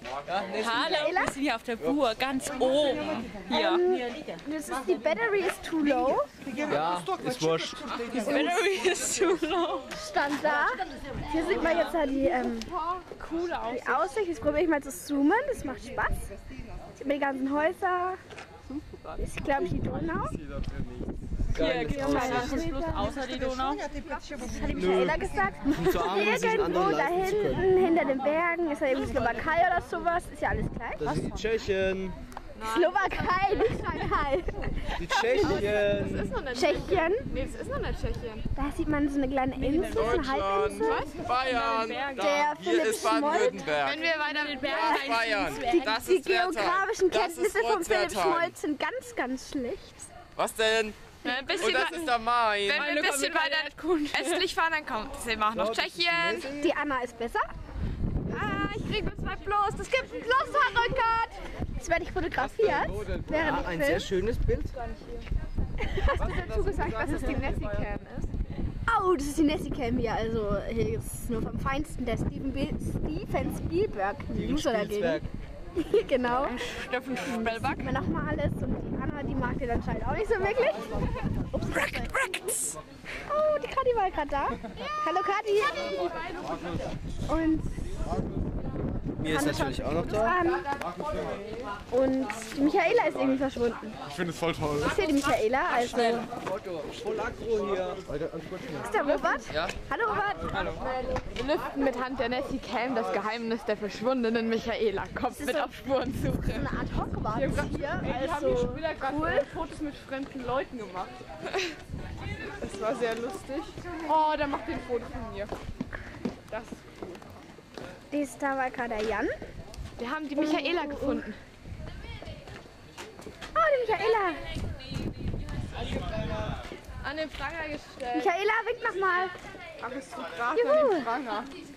Hallo, wir sind hier auf der Burg, ganz oben. Hier. Das ist die Battery is too low. Ja, ist wurscht. Die Battery ist too low. Stand da. Hier sieht man jetzt die Coole Aussicht. Aussicht. Jetzt probiere ich mal zu zoomen. Das macht Spaß. Sieht man die ganzen Häuser. Das ist, glaube ich, die Donau. Hier gibt es keinen Fluss außer die Donau. Das hat die Michaela gesagt. Zu arm, um sich einen Irgendwo anderen da leisten zu können. hinten, hinter den Bergen, ist da irgendwie Slowakei oder sowas. Ist ja alles gleich. Das ist die Tschechien. Slowakei, nicht Shanghai. Die Tschechien. Das ist noch nicht Tschechien. Nee, das ist noch nicht Tschechien. Da sieht man so eine kleine Insel, so eine Halbinsel. Bayern, Der hier Philipp ist Schmolk. Baden-Württemberg. Wenn wir weiter mit Bergen Das ist Bayern. Das Die ist Wertheim. geografischen Das Kenntnisse ist von Philipp Rotzwertheim. Schmolk sind ganz, ganz schlecht. Was denn? ein Und bisschen, das ist der Main. wenn wir ein bisschen weiter östlich fahren, dann kommt sehen wir auch noch Tschechien. Die Anna ist besser. Ah, ich krieg nur 2 Plus. Es gibt ein Plus, Harolkart. Jetzt werde ich fotografiert, während ich Ein film. sehr schönes Bild. Hast du dazu gesagt, dass es die Nessie Cam ist? Oh, das ist die Nessie Cam hier. Also hier ist nur vom Feinsten der Steven Spielberg. User dagegen. Genau. Steffen Spellback. Sieht man nochmal alles. Und die Anna, die mag den anscheinend auch nicht so wirklich. Ups. Oh, die Kati war gerade da. Hallo Kati. Und Mir ist natürlich auch noch da. Und die Michaela ist irgendwie verschwunden. Ich finde es voll toll. Ich sehe die Michaela, also Voll aggro hier. ist der Robert? Ja. Hallo Robert. Hallo. Wir lüften mit Hand der Nessie Cam das Geheimnis der verschwundenen Michaela. Kommt mit auf Spurensuche. Eine Art Hogwarts hier. Also Cool. Fotos mit fremden Leuten gemacht. Das war sehr lustig. Oh, da macht ihr ein Foto von mir. Das ist cool. da war gerade der Jan. Wir haben die Michaela gefunden. Oh, die Michaela. An den Pranger gestellt. Michaela, wink nochmal. Aristokrat Juhu. an den Pranger.